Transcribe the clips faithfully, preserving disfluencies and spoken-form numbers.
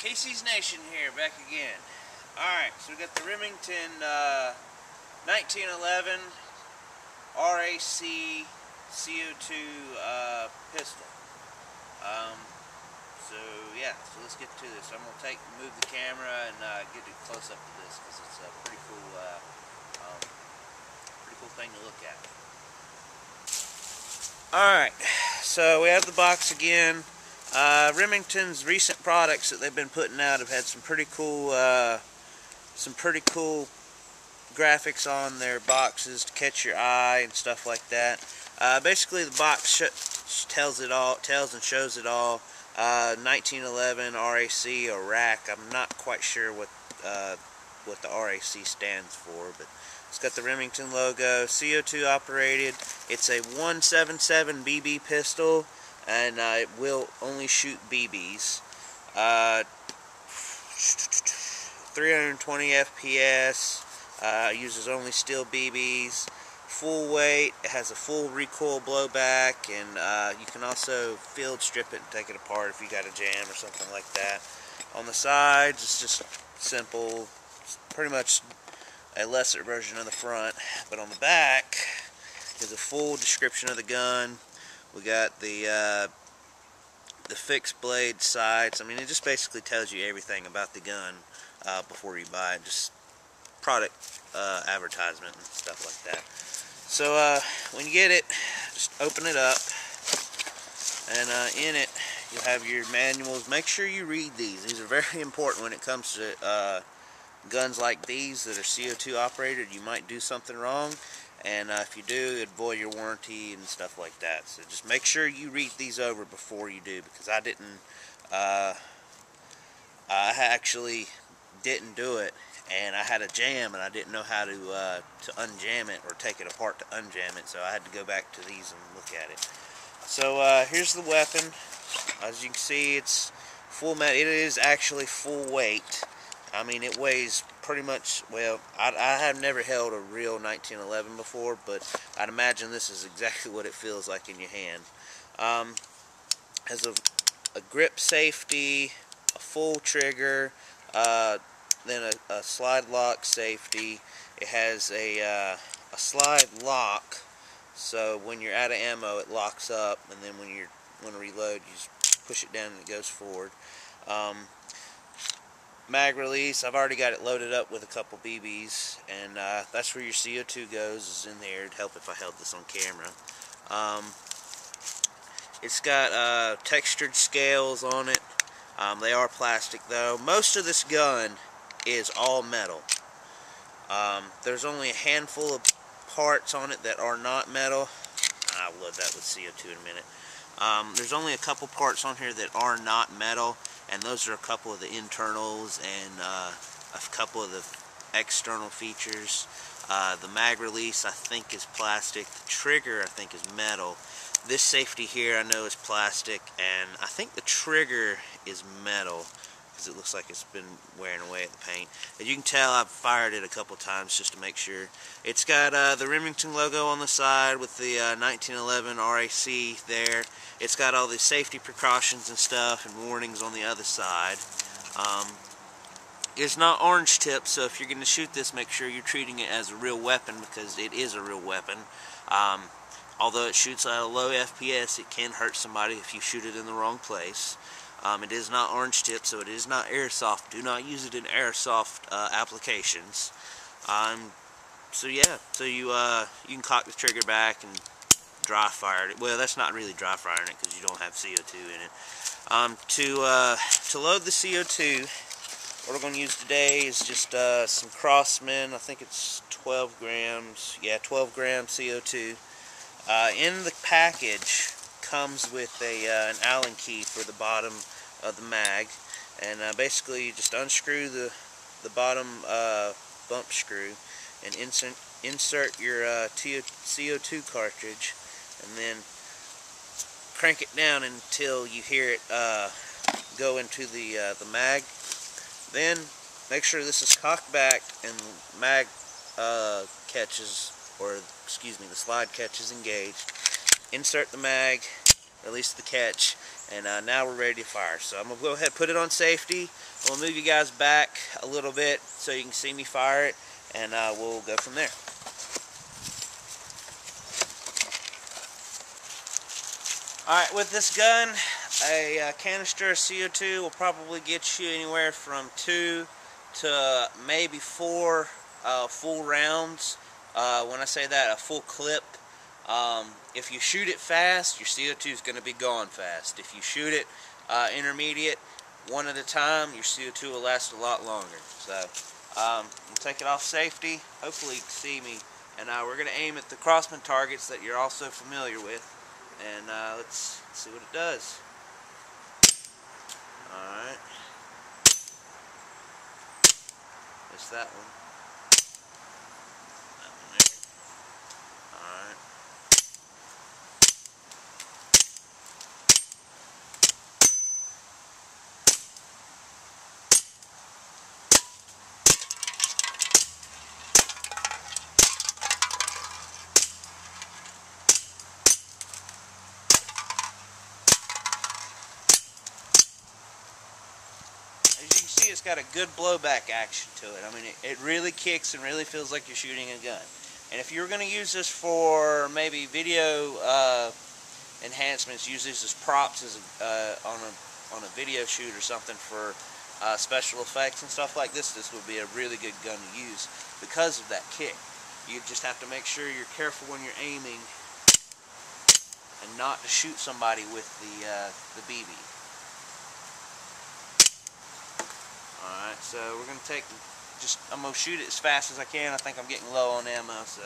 Casey's Nation here, back again. Alright, so we got the Remington uh, nineteen eleven R A C C O two uh, pistol. Um, so yeah, so let's get to this. I'm going to take move the camera and uh, get a close up to this because it's a pretty cool, uh, um, pretty cool thing to look at. Alright, so we have the box again. Uh, Remington's recent products that they've been putting out have had some pretty cool, uh, some pretty cool graphics on their boxes to catch your eye and stuff like that. Uh, basically, the box sh tells it all, tells and shows it all. Uh, nineteen eleven R A C or R A C. I'm not quite sure what uh, what the R A C stands for, but it's got the Remington logo. C O two operated. It's a one seventy-seven B B pistol. And uh, it will only shoot B Bs. Uh, three hundred twenty F P S. Uh, uses only steel B Bs. Full weight. It has a full recoil blowback, and uh, you can also field strip it and take it apart if you got a jam or something like that. On the sides, it's just simple. It's pretty much a lesser version of the front. But on the back is a full description of the gun. We got the uh, the fixed blade sights. I mean, it just basically tells you everything about the gun uh, before you buy it. Just product uh, advertisement and stuff like that. So uh, when you get it, just open it up, and uh, in it you'll have your manuals. Make sure you read these. These are very important when it comes to uh, guns like these that are C O two operated. You might do something wrong. And uh, if you do, it'd void your warranty and stuff like that. So just make sure you read these over before you do, because I didn't, uh, I actually didn't do it, and I had a jam, and I didn't know how to uh, to unjam it or take it apart to unjam it. So I had to go back to these and look at it. So uh, here's the weapon. As you can see, it's full metal. It is actually full weight. I mean, it weighs pretty much, well, I, I have never held a real nineteen eleven before, but I'd imagine this is exactly what it feels like in your hand. Um, has a, a grip safety, a full trigger, uh, then a, a slide lock safety. It has a, uh, a slide lock, so when you're out of ammo, it locks up, and then when you want to reload, you just push it down and it goes forward. Um, Mag release, I've already got it loaded up with a couple B Bs, and uh, that's where your C O two goes, is in there. It'd help if I held this on camera. Um, it's got uh, textured scales on it. Um, they are plastic though. Most of this gun is all metal. Um, there's only a handful of parts on it that are not metal. I'll load that with C O two in a minute. Um, there's only a couple parts on here that are not metal, and those are a couple of the internals and uh, a couple of the external features. Uh, the mag release, I think, is plastic. The trigger, I think, is metal. This safety here, I know, is plastic, and I think the trigger is metal because it looks like it's been wearing away at the paint. As you can tell, I've fired it a couple times just to make sure. It's got uh, the Remington logo on the side with the uh, nineteen eleven R A C there. It's got all the safety precautions and stuff and warnings on the other side. Um, it's not orange tipped, so if you're going to shoot this, make sure you're treating it as a real weapon, because it is a real weapon. Um, although it shoots at a low F P S, it can hurt somebody if you shoot it in the wrong place. Um, it is not orange tipped, so it is not airsoft. Do not use it in airsoft uh, applications. Um, so yeah, so you uh, you can cock the trigger back and dry fire it. Well, that's not really dry firing it because you don't have C O two in it. Um, to uh, to load the C O two, what we're going to use today is just uh, some Crossman. I think it's twelve grams. Yeah, twelve grams C O two. Uh, in the package comes with a uh, an Allen key for the bottom of the mag, and uh, basically you just unscrew the the bottom uh, bump screw and insert insert your uh, C O two cartridge, and then crank it down until you hear it uh, go into the uh, the mag. Then make sure this is cocked back and mag uh, catches, or excuse me, the slide catch is engaged. Insert the mag, release the catch, And uh, now we're ready to fire. So I'm going to go ahead and put it on safety. We'll move you guys back a little bit so you can see me fire it, and uh, we'll go from there. Alright, with this gun, a uh, canister of C O two will probably get you anywhere from two to maybe four uh, full rounds. Uh, when I say that, a full clip. Um, if you shoot it fast, your C O two is going to be gone fast. If you shoot it uh, intermediate, one at a time, your C O two will last a lot longer. So, um, we'll take it off safety. Hopefully you can see me. And uh, we're going to aim at the crossman targets that you're also familiar with. And uh, let's see what it does. Alright. Just that one. That one there. Alright. As you can see, it's got a good blowback action to it. I mean, it, it really kicks and really feels like you're shooting a gun. And if you're going to use this for maybe video uh, enhancements, use this as props as a, uh, on a on a video shoot or something for uh, special effects and stuff like this, this would be a really good gun to use because of that kick. You just have to make sure you're careful when you're aiming and not to shoot somebody with the uh, the B B. Alright, so we're going to take, just, I'm going to shoot it as fast as I can. I think I'm getting low on ammo, so,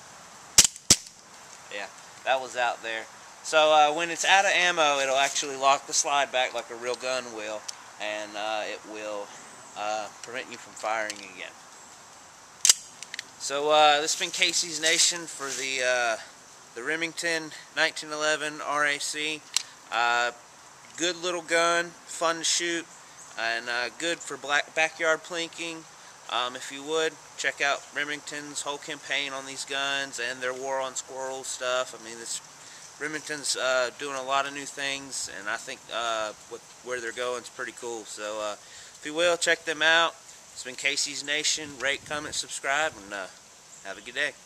yeah, that was out there. So uh, when it's out of ammo, it'll actually lock the slide back like a real gun will, and uh, it will uh, prevent you from firing again. So uh, this has been Casey's Nation for the, uh, the Remington nineteen eleven R A C. Uh, good little gun, fun to shoot. And uh, good for black backyard plinking. Um, if you would, check out Remington's whole campaign on these guns and their War on Squirrels stuff. I mean, this Remington's uh, doing a lot of new things, and I think uh, what, where they're going is pretty cool. So uh, if you will, check them out. It's been Casey's Nation. Rate, comment, subscribe, and uh, have a good day.